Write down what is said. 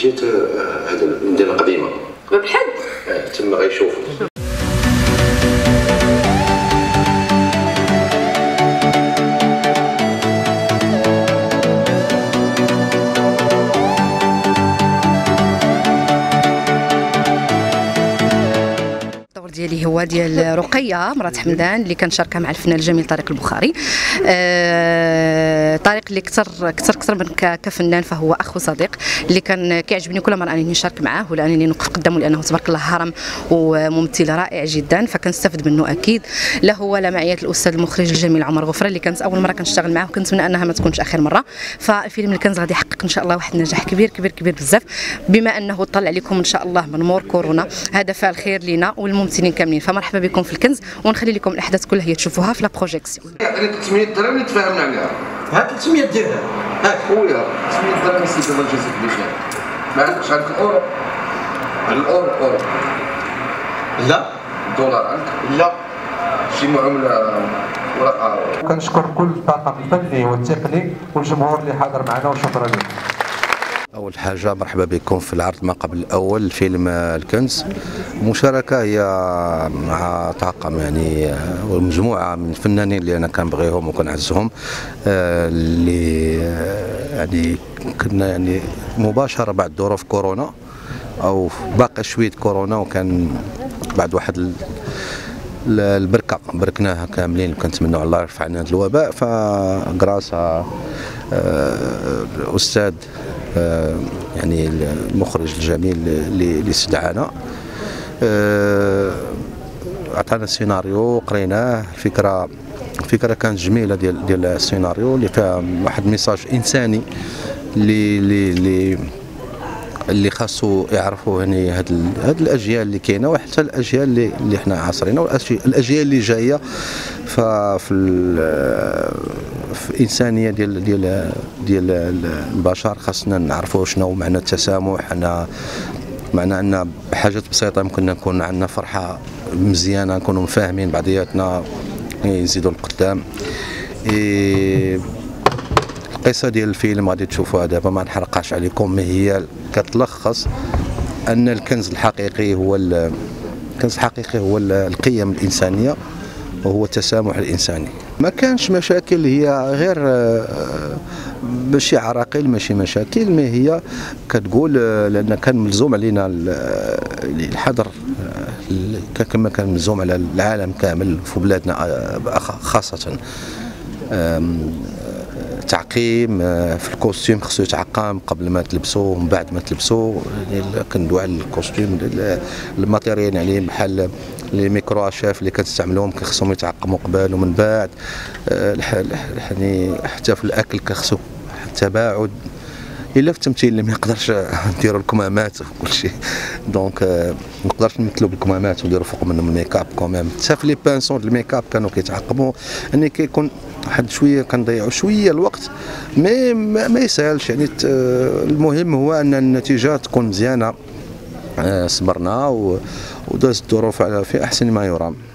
جهه هذا المدينه القديمه باب الحد تما غيشوفوا. ديالي هو ديال رقيه مرات حمدان اللي كنشاركها مع الفنان الجميل طارق البخاري. طارق اللي كثر من كفنان فهو اخ وصديق اللي كان كيعجبني كل مره انني نشارك معاه ولا انني نوقف قدامه لانه تبارك الله هرم وممثل رائع جدا فكنستافد منه اكيد. له ولا معيه الاستاذ المخرج الجميل عمر غفره اللي كانت اول مره كنشتغل معاه وكنتمنى انها ما تكونش اخر مره. فالفيلم اللي كنز غادي يحقق ان شاء الله واحد النجاح كبير كبير كبير بزاف بما انه طلع عليكم ان شاء الله من مور كورونا. هذا فعل الخير لينا والممثلين كاملين. فمرحبا بكم في الكنز ونخلي لكم الاحداث كلها هي تشوفوها في لا بروجيكسيون. يعني 300 درهم اللي تفاهمنا عليها. ها 300 درهم هاك خويا 300 درهم سيدي الله يجازيك بخير. ما عندكش عندك الاورو؟ الاورو لا الدولار عندك؟ لا شي معامله ورقه. كنشكر كل الطاقم الفني والتقني والجمهور اللي حاضر معنا وشكرا لكم. أول حاجة مرحبا بكم في العرض ما قبل الأول فيلم الكنز. المشاركة هي مع طاقم يعني ومجموعة من الفنانين اللي أنا كنبغيهم وكنعزهم اللي يعني كنا يعني مباشرة بعد ظروف كورونا أو باقي شوية كورونا وكان بعد واحد البركة بركناها كاملين وكنتمنوا الله يرفع عنا هذا الوباء. فغراسا الأستاذ يعني المخرج الجميل اللي استدعانا عطانا السيناريو قريناه. الفكره كانت جميله ديال السيناريو اللي فيها واحد ميساج انساني اللي خاصو يعرفوا يعني هاد الاجيال اللي كاينه وحتى الاجيال اللي حنا عاصرينها والاجيال اللي جايه. في الانسانيه ديال البشر خاصنا نعرفوا شنو معنى التسامح. معنى ان بحاجات بسيطه يمكن نكون عندنا فرحه مزيانه نكونوا فاهمين بعضياتنا يزيدوا القدام. القصه ديال الفيلم غادي تشوفوها دابا ما نحرقهاش عليكم. ما هي كتلخص ان الكنز الحقيقي هو القيم الانسانيه وهو التسامح الانساني. ما كانش مشاكل هي غير ماشي عراقيل ماشي مشاكل ما هي كتقول لان كان ملزوم علينا الحظر كما كان ملزوم على العالم كامل في بلادنا خاصه. تعقيم في الكوستيم خصو يتعقم قبل ما تلبسوه ومن بعد ما تلبسوه. كندوي على الكوستيم الماتيريال يعني بحال لي ميكرو اشاف اللي كتستعملوهم خصهم يتعقموا قبل ومن بعد. يعني حتى في الاكل كخصو التباعد الا في التمثيل اللي ما يقدرش نديروا الكمامات وكل شيء دونك ما نقدرش نمثلوا بالكمامات ونديروا فوق منهم الميك اب كوميم. حتى في لي بانسون د الميك اب كانوا كيتعقموا يعني كيكون واحد شويه كنضيعوا شويه الوقت ما يسهلش يعني. المهم هو ان النتيجه تكون مزيانه. صبرنا ودازت الظروف في احسن ما يرام.